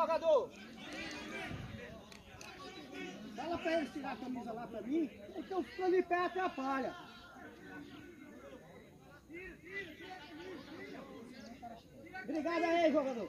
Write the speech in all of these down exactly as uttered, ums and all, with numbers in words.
jogador! Fala pra ele tirar a camisa lá pra mim, porque eu ficando em pé atrapalha. Obrigado aí, jogador.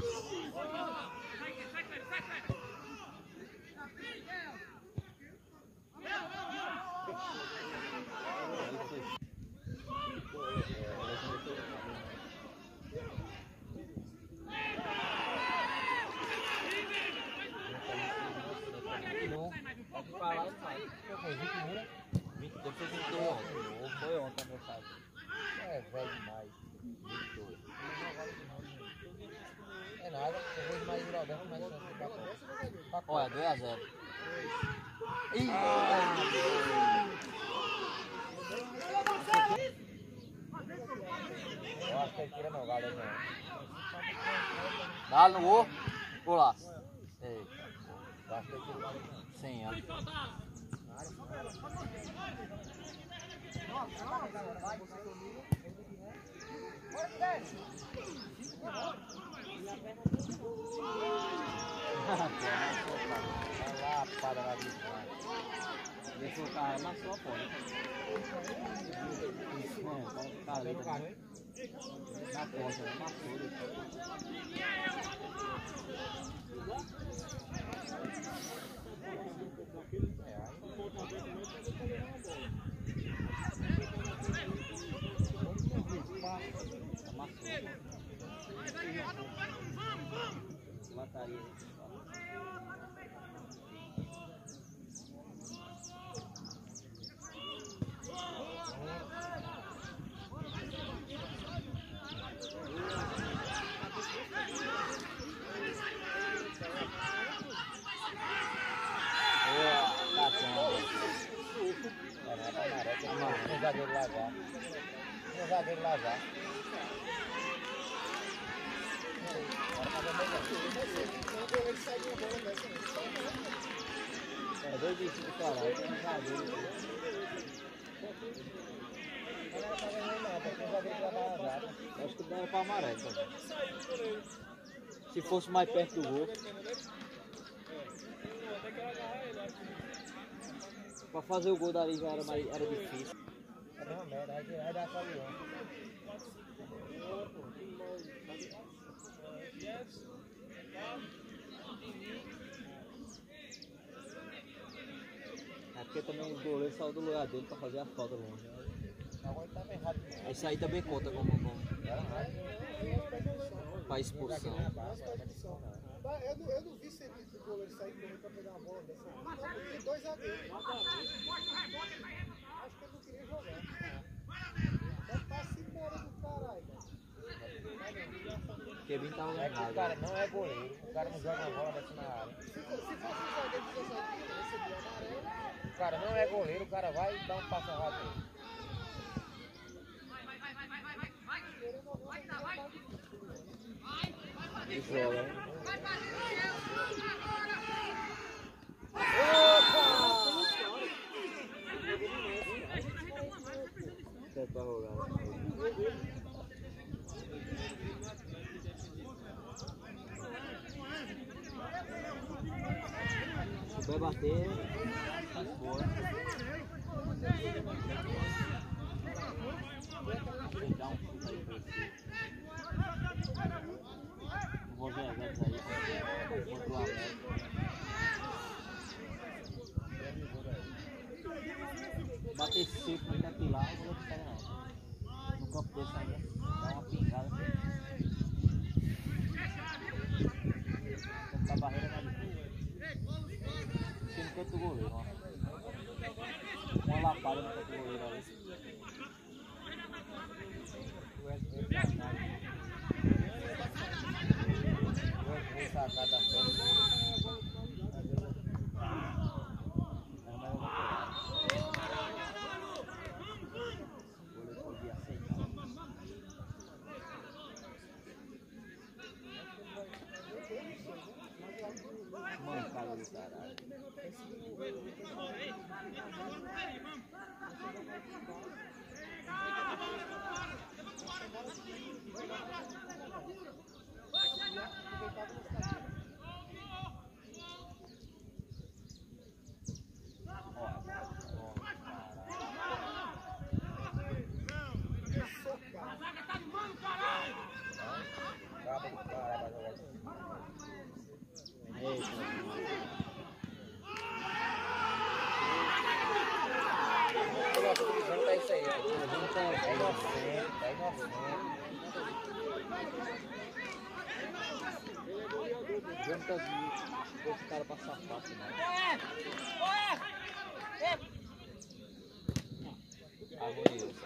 Depois vinte e dois, ou foi ontem, meu pai. É velho demais. vinte e dois. É nada, eu vou demais virar o dano, mas não ficar com. Olha, dois a zero. Ih! Eu acho que ele tira não, galera, não. Dá no gol. Golaço. Eita. Eu acho que ele tira não. Sim, ó. Lapada na vida. Deixou o carro na sua porta. Isso, né? O cara ali também. Na porta, né? Matou depois. Mataria. No zagueiro lá já. No zagueiro lá já. É dois bichos de caralho, tem um zagueiro. Acho que dá pra amarelo. Se fosse mais perto do gol. Pra fazer o gol dali já era, mais, era difícil. Não, merda, vai dar só o É porque também o goleiro saiu do lugar dele pra fazer a falta longe. Isso aí também conta como bom. Pra expulsão. Eu não, eu não vi se o goleiro sair correndo pra pegar a bola dessa. Tem dois zagueiros. Acho que ele não queria jogar. Deve estar assim embora do caralho. Kevin tava É que o cara não é goleiro, o cara não joga a bola dessa na área. Se, se fosse um zagueiro de dezessete quilos, recebia amarelo. O cara não é goleiro, o cara vai e dá um passo errado. E joga, hein? Até pra rolar. Se vai bater, faz fora. Vou dar um chute aí pra você. Vou ver as outras aí. Contra o América. Bater seco ainda aqui lá, eu vou ficar não. No campo desse aí, dá uma pingada. Essa barreira tá difícil. Porque no canto do goleiro, ó. Uma lapada no canto do goleiro ali. Vou sacar da frente. Mancada do caralho. Acaba do cara, vai jogar. Eu nunca vi esse cara passar fácil, não. Harmonioso.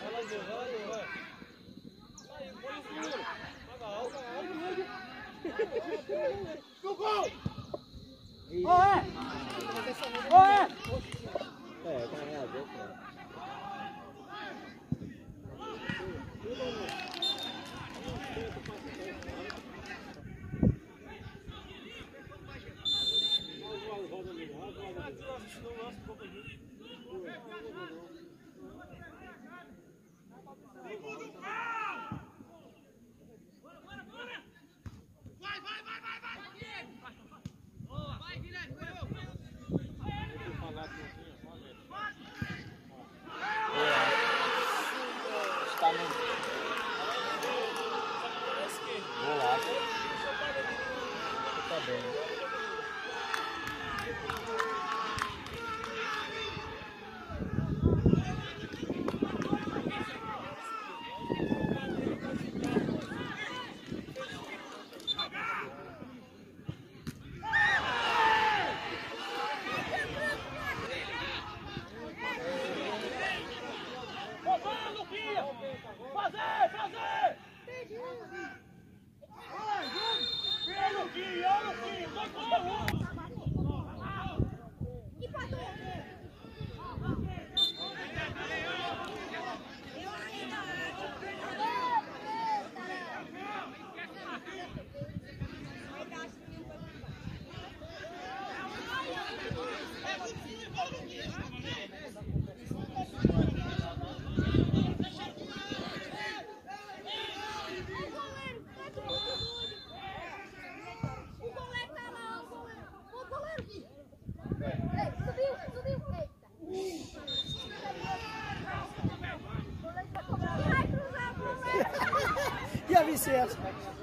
É, também é adulto, né? E a Vicente?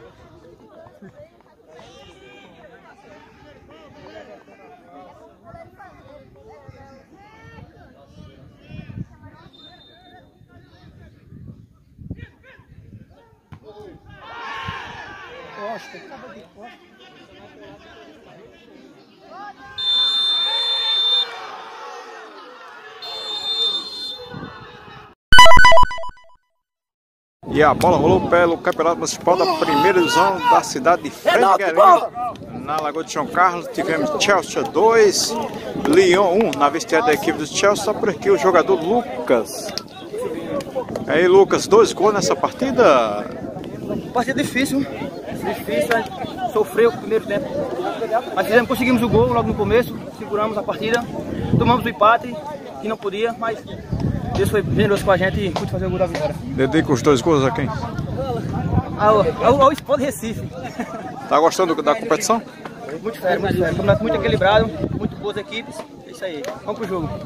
Costa, acaba de costa. E a bola rolou pelo Campeonato Municipal da Primeira Divisão da cidade de Freguelinho. Na Lagoa de São Carlos tivemos Chelsea dois, Lyon um na vestiária da equipe do Chelsea. Está por aqui o jogador Lucas. E aí, Lucas, dois gols nessa partida? Partida difícil, difícil, a gente sofreu o primeiro tempo. Mas fizemos, conseguimos o gol logo no começo, seguramos a partida, tomamos o empate, que não podia, mas Deus foi generoso com a gente e pude fazer o gol da vitória. Dedica os dois gols a quem? Ao, ao, ao Sport Recife. Tá gostando da competição? Muito sério, muito sério. Campeonato muito equilibrado, muito boas equipes. É isso aí. Vamos pro jogo.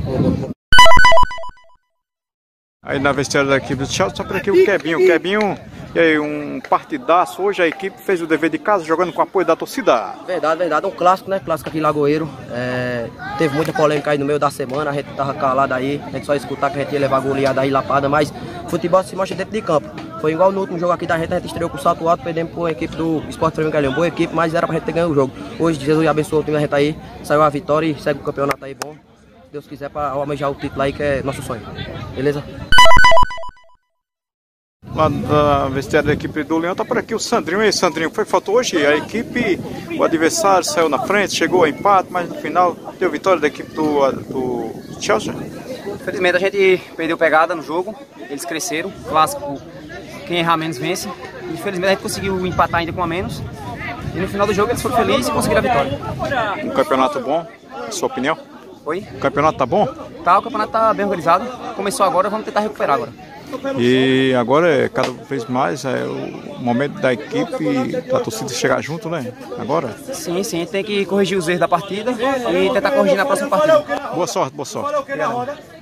Aí na vestiária da equipe do Chelsea, está por aqui o Kebinho. O Kebinho, e aí, um partidaço. Hoje a equipe fez o dever de casa, jogando com o apoio da torcida. Verdade, verdade. É um clássico, né? Clássico aqui em Lagoeiro. É, teve muita polêmica aí no meio da semana. A gente tava calado aí. A gente só escutar que a gente ia levar goleada aí, lapada. Mas futebol se mostra dentro de campo. Foi igual no último jogo aqui da gente. A gente estreou com o salto alto. Perdemos por uma equipe do Sport Freguelinho. Boa equipe, mas era pra gente ter ganho o jogo. Hoje, Jesus abençoou o time da gente aí. Saiu a vitória e segue o campeonato aí bom. Se Deus quiser, pra almejar o título aí, que é nosso sonho. Beleza? Lá da vestiária da equipe do Leão, tá por aqui o Sandrinho. E aí, Sandrinho, foi falta hoje? A equipe, o adversário saiu na frente, chegou a empate, mas no final deu vitória da equipe do, do Chelsea. Infelizmente a gente perdeu pegada no jogo, eles cresceram, clássico, quem errar menos vence. Infelizmente a gente conseguiu empatar ainda com a menos. E no final do jogo eles foram felizes e conseguiram a vitória. Um campeonato bom, na sua opinião? Oi? O campeonato tá bom? Tá, o campeonato tá bem organizado. Começou agora, vamos tentar recuperar agora. E agora é cada vez mais é o momento da equipe, da torcida chegar junto, né? Agora? Sim, sim, tem que corrigir os erros da partida e tentar corrigir na próxima partida. Boa sorte, boa sorte. Obrigado.